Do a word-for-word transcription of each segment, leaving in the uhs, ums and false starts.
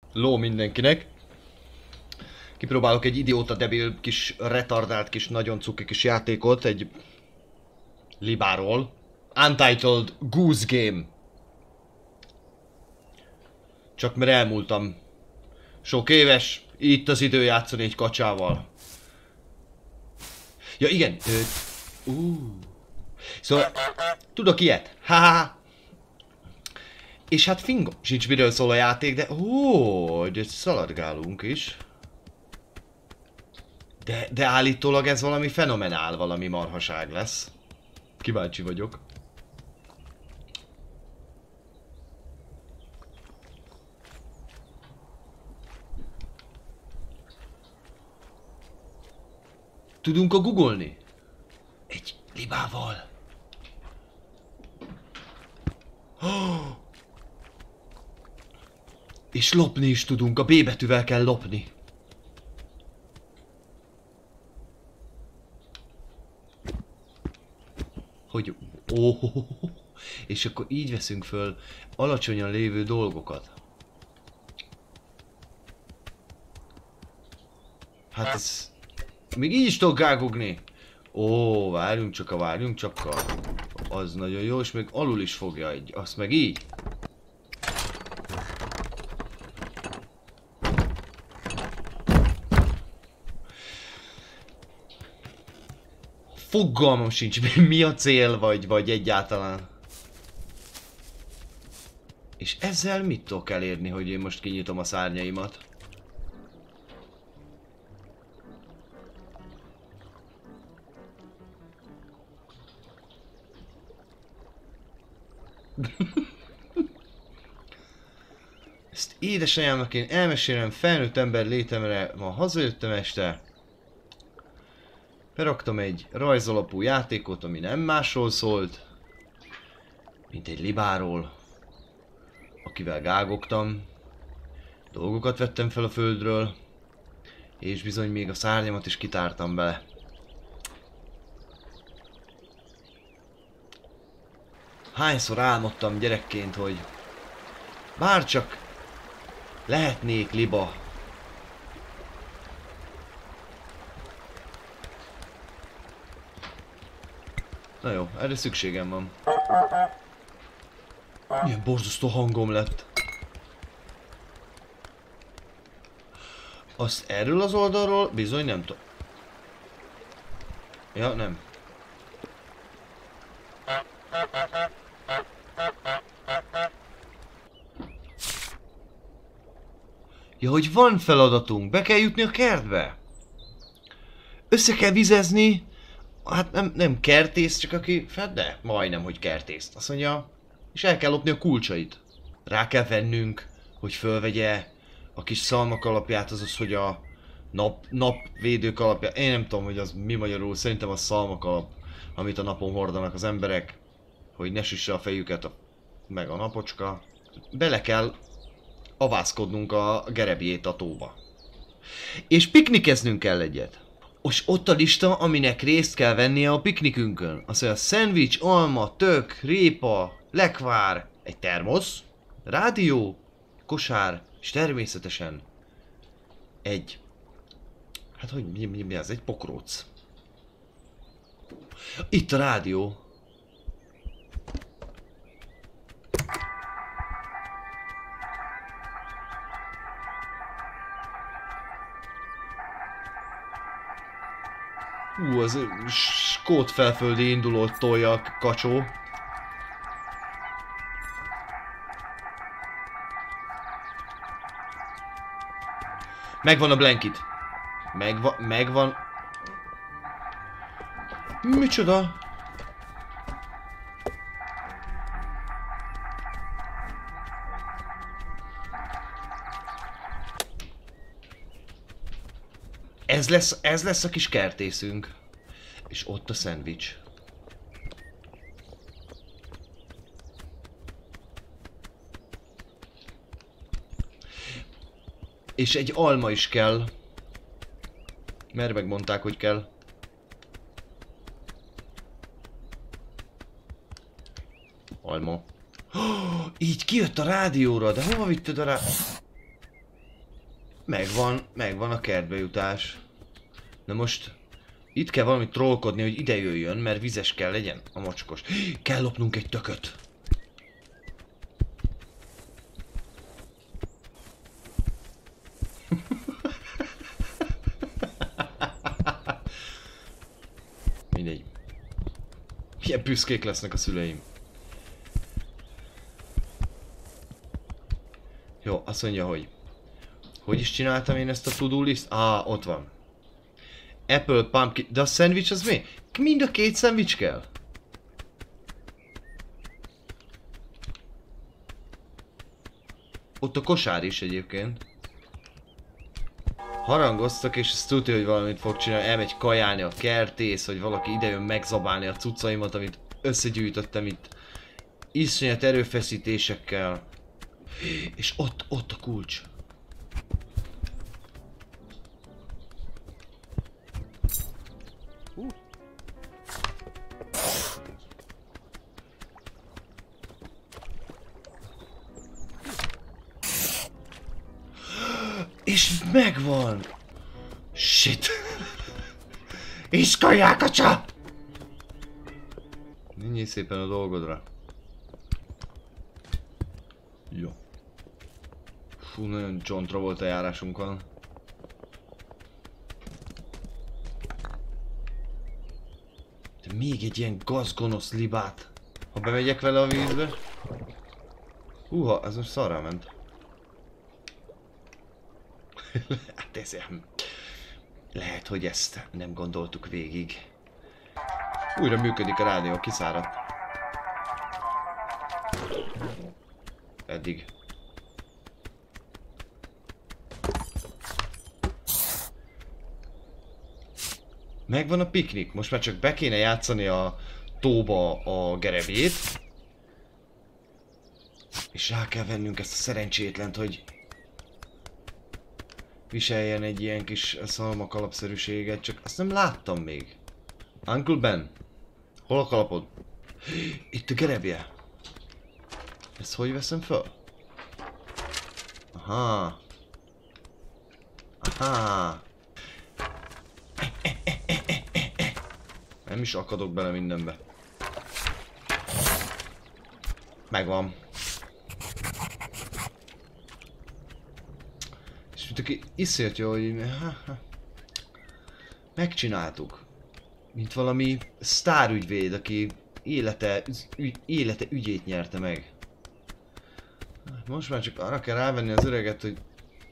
Ló mindenkinek. Kipróbálok egy idióta debil kis retardált kis nagyon cuki kis játékot, egy libáról. Untitled Goose Game. Csak mert elmúltam sok éves, itt az idő játszani egy kacsával. Ja igen, ö, uh. Szóval, tudok ilyet, haha. És hát fingom sincs miről szól a játék, de ó, de szaladgálunk is. De, de állítólag ez valami fenomenál, valami marhaság lesz. Kíváncsi vagyok. Tudunk a googolni? Egy libával. Oh! És lopni is tudunk, a B betűvel kell lopni. Hogy... Ó, oh, és akkor így veszünk föl alacsonyan lévő dolgokat. Hát ez... Még így is tudok gágogni. Ó, várjunk csak, a várjunk csak a... Az nagyon jó, és még alul is fogja egy. Azt meg így. Fogalmam sincs, mi a cél, vagy, vagy egyáltalán. És ezzel mit tudok elérni, hogy én most kinyitom a szárnyaimat? Ezt édesanyámnak én elmesélem felnőtt ember létemre, ma hazajöttem este. Beraktam egy rajzalapú játékot, ami nem másról szólt, mint egy libáról, akivel gágogtam. Dolgokat vettem fel a földről, és bizony még a szárnyamat is kitártam bele. Hányszor álmodtam gyerekként, hogy bárcsak lehetnék liba. Na jó, erre szükségem van. Milyen borzasztó hangom lett. Azt erről az oldalról bizony nem tudom. Ja, nem. Ja, hogy van feladatunk, be kell jutni a kertbe. Össze kell vizezni. Hát nem, nem kertész, csak aki... Hát de, majdnem, hogy kertész. Azt mondja, és el kell lopni a kulcsait. Rá kell vennünk, hogy fölvegye a kis szalmak alapját, azaz, hogy a nap, napvédők alapját. Én nem tudom, hogy az mi magyarul, szerintem a szalmak alap, amit a napon hordanak az emberek, hogy ne süsse a fejüket a, meg a napocska. Bele kell avászkodnunk a gerebjét a tóba. És piknikeznünk kell egyet. És ott a lista, aminek részt kell vennie a piknikünkön. Azt mondja, szendvics, alma, tök, répa, lekvár, egy termosz, rádió, kosár, és természetesen egy... Hát hogy mi, mi, mi az? Egy pokróc. Itt a rádió. Hú, az skót felföldi indulót tolja a kacsó. Megvan a blankit. Megva, megvan. Micsoda? Ez lesz, ez lesz a kis kertészünk. És ott a szendvics. És egy alma is kell. Mert megmondták, hogy kell. Alma. Oh, így kijött a rádióra, de hova vitted a rá... Megvan, megvan a kertbe jutás. Na most itt kell valamit trollkodni, hogy ide jöjjön, mert vizes kell legyen a mocskos. Kell lopnunk egy tököt. Mindegy. Milyen büszkék lesznek a szüleim. Jó, azt mondja, hogy... Hogy is csináltam én ezt a to-do list? Ah, ott van. Apple, pumpkin... De a szendvics az mi? Mind a két szendvics kell? Ott a kosár is egyébként. Harangoztak, és ezt tudja, hogy valamit fog csinálni. Elmegy kajálni a kertész, hogy valaki idejön megzabálni a cuccaimat, amit összegyűjtöttem itt. Iszonyat erőfeszítésekkel. És ott, ott a kulcs. És megvan! Shit! És kajákacsa! Menjél szépen a dolgodra. Jó. Fú, nagyon John Travolta járásunk van. De még egy ilyen gazgonosz libát. Ha bemegyek vele a vízbe. Húha, ez most szarrá ment. Hát ez ilyen... Lehet, hogy ezt nem gondoltuk végig. Újra működik a rádió, kiszáradt. Eddig. Megvan a piknik, most már csak be kéne játszani a tóba a gerebét. És rá kell vennünk ezt a szerencsétlent, hogy viseljen egy ilyen kis szalmakalapszerűséget, csak azt nem láttam még. Uncle Ben, hol a kalapod? Itt a gerebje. Ezt hogy veszem föl? Aha. Aha. Nem is akadok bele mindenbe. Megvan. És mint aki iszért jó, hogy... Megcsináltuk. Mint valami sztárügyvéd, aki élete, ügy, élete ügyét nyerte meg. Most már csak arra kell rávenni az öreget, hogy...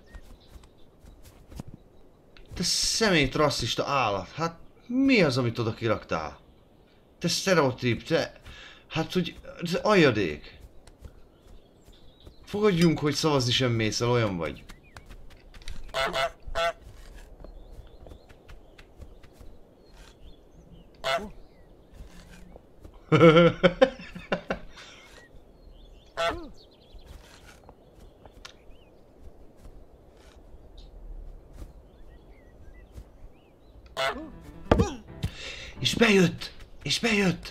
Te szemét rasszista állat, hát mi az, amit oda kiraktál? Te sztereotíp, te... Hát, hogy... Te ajadék. Fogadjunk, hogy szavazni sem mész el, olyan vagy. És bejött! És bejött!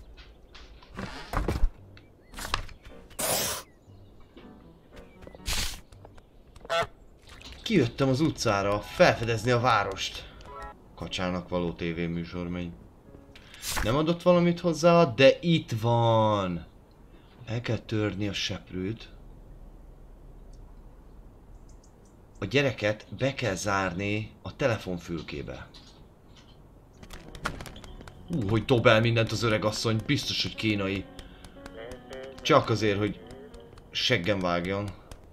Kijöttem az utcára felfedezni a várost. Kacsának való tévéműsormegy. Nem adott valamit hozzá, de itt van! El kell törni a seprűt. A gyereket be kell zárni a telefonfülkébe. Hú, hogy dob el mindent az öreg asszony, biztos, hogy kínai. Csak azért, hogy seggem vágjon.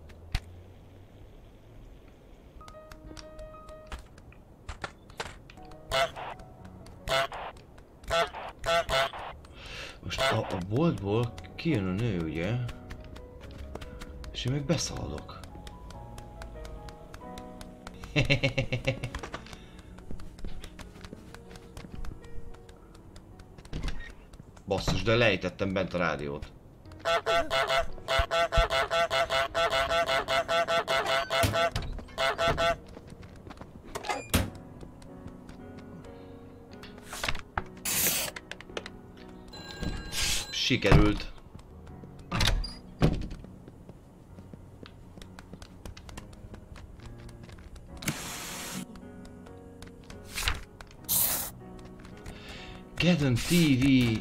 Most a, a boltból kijön a nő, ugye? És én meg beszaladok. Basszus, de lejtettem bent a rádiót. Sikerült. Gedon té vé.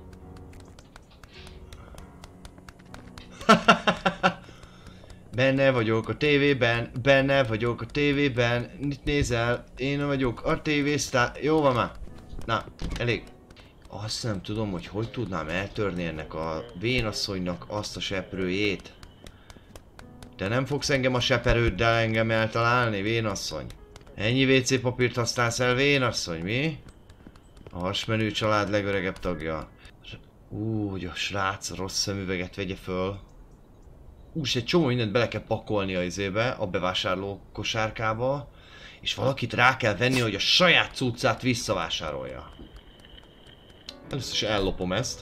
Benne vagyok a tévében, benne vagyok a tévében. Mit nézel? Én vagyok a tévésztár. Jó van már. Na, elég. Azt nem tudom, hogy hogy tudnám eltörni ennek a vénasszonynak azt a seprőjét. Te nem fogsz engem a seperőddel engem eltalálni, vénasszony? Ennyi vé cé papírt használsz el, vénasszony, mi? A hasmenő család legöregebb tagja. Ú, hogy a srác rossz szemüveget vegye föl. Ú, és egy csomó mindent bele kell pakolni a izébe, a bevásárló kosárkába. És valakit rá kell venni, hogy a saját cuccát visszavásárolja. Először is ellopom ezt.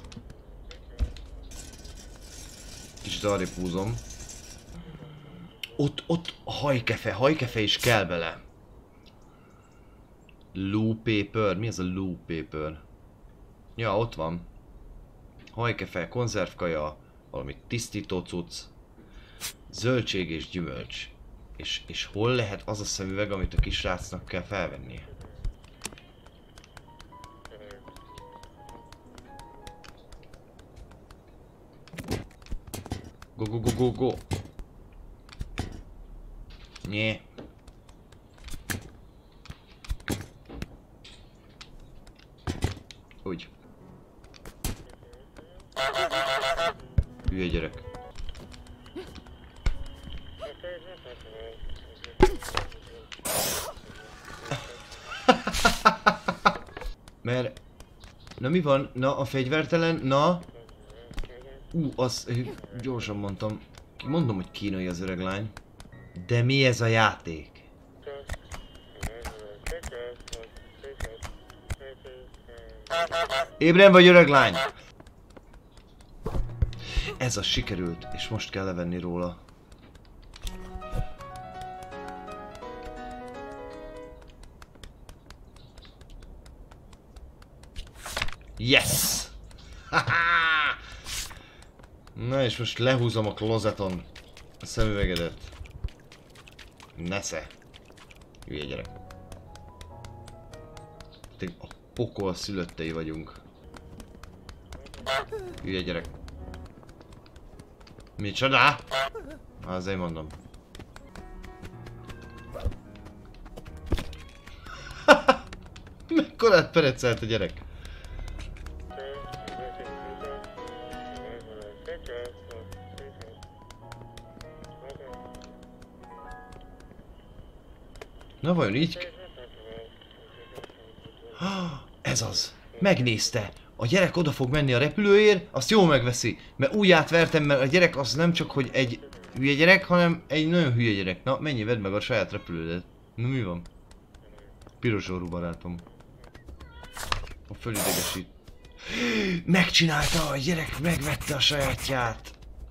Kicsit arrébb húzom. Ott, ott a hajkefe, hajkefe is kell bele. Loo paper, mi ez a loo paper? Ja, ott van. Hajkefe, konzervkaja, valami tisztító cucc, zöldség és gyümölcs. És, és hol lehet az a szemüveg, amit a kisrácnak kell felvennie? Go, go, go, go, go. Nyé. Úgy. Hülye gyerek. Mert... Na mi van? Na a fegyvertelen? Na? Ú, azt gyorsan mondtam. Mondom, hogy kínai az öreg lány. De mi ez a játék? Ébren vagy, öreg lány? Ez az sikerült, és most kell levenni róla. Yes! Na és most lehúzom a klozeton a szemüvegedet. Nesze. Hülye gyerek. A pokol szülöttei vagyunk. Hülye gyerek. Micsoda? Azért mondom. Mekkorát perecelt a gyerek? Na vajon így? Ez az! Megnézte! A gyerek oda fog menni a repülőért, azt jól megveszi. Mert úgy átvertem, mert a gyerek az nem csak, hogy egy hülye gyerek, hanem egy nagyon hülye gyerek. Na, menj, vedd meg a saját repülődet. Na mi van? Piros orrú barátom. A fölidegesít. Megcsinálta! A gyerek megvette a sajátját!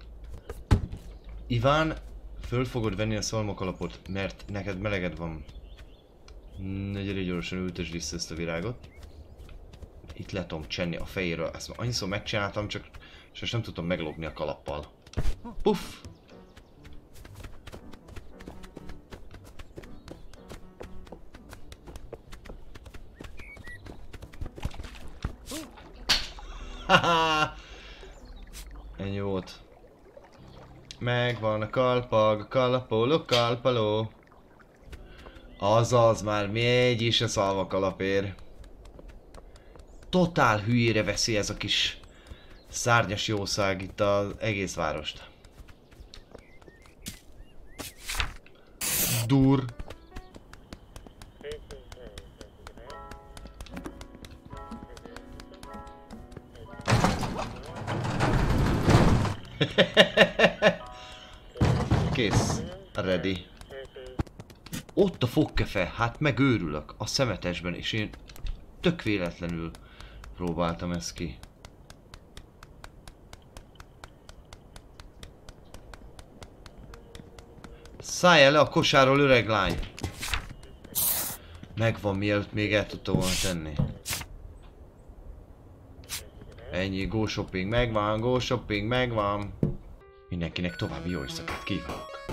Iván, föl fogod venni a szalmakalapot, mert neked meleged van. Na gyere gyorsan, ültesd vissza ezt a virágot. Itt le tudom csenni a fejéről, ezt már annyiszor megcsináltam, csak és nem tudtam meglopni a kalappal. Puff! Haha! Ennyi volt. Megvan a kalpag, kalapoló, kalpaló. Azaz, már megy is a szalmakalapér. Totál hülyére veszi ez a kis szárnyas jószág itt az egész várost. Dur. Kész. Ready. Ott a fogkefe, hát megőrülök a szemetesben, és én tök véletlenül próbáltam ezt ki. Szállj le a kosáról, öreg lány! Megvan, mielőtt még el tudta volna tenni. Ennyi, go shopping megvan, go shopping megvan. Mindenkinek további jó éjszakát kívánok!